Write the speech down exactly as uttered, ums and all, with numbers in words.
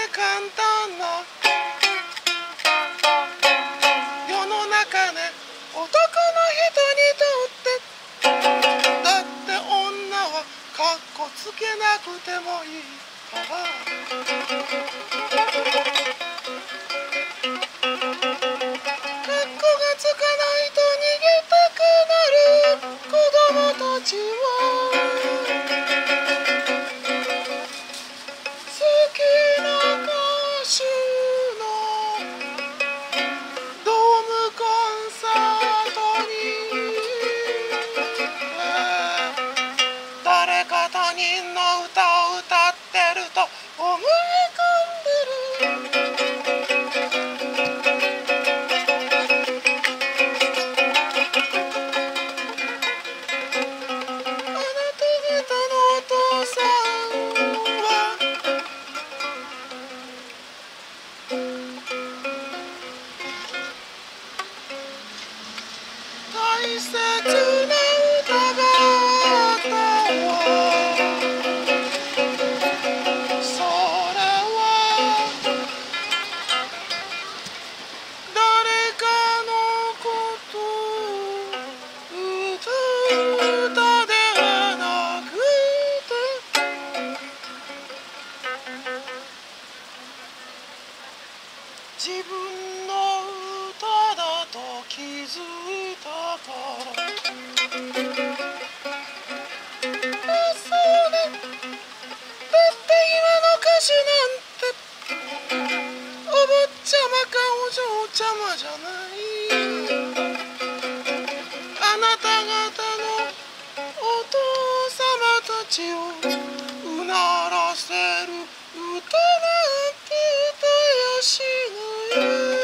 簡単な世の中ね、男の人にとってだって女はかっこつけなくてもいいからかっこがつかないと逃げたくなる子供たちは好きな歌手のドームコンサートに誰か他人の歌を歌ってると思い込んでるあなた方のお父さんは大切な歌があったわそれは誰かのことを歌う歌ではなくて自分の歌だと気づいたからあ、そうね。だって今の歌手なんてお坊ちゃまかお嬢ちゃまじゃないあなた方のお父様たちをうならせる歌なんて歌やしない